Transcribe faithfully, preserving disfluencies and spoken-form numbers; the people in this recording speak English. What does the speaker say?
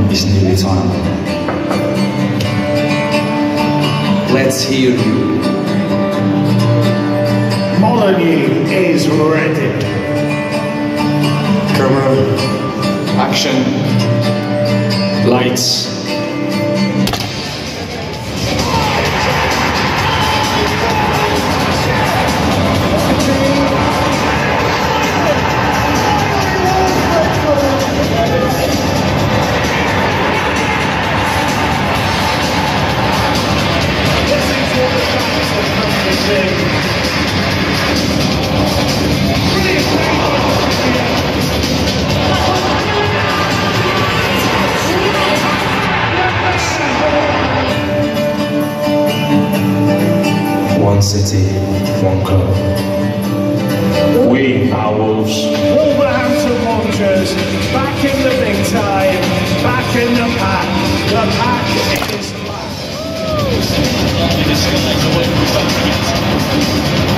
It's nearly time. Let's hear you. Molyneux is ready. Camera, action, lights. One city, one club. We are Wolves. Wolverhampton Wanderers, back in the big time, back in the pack. The pack is back.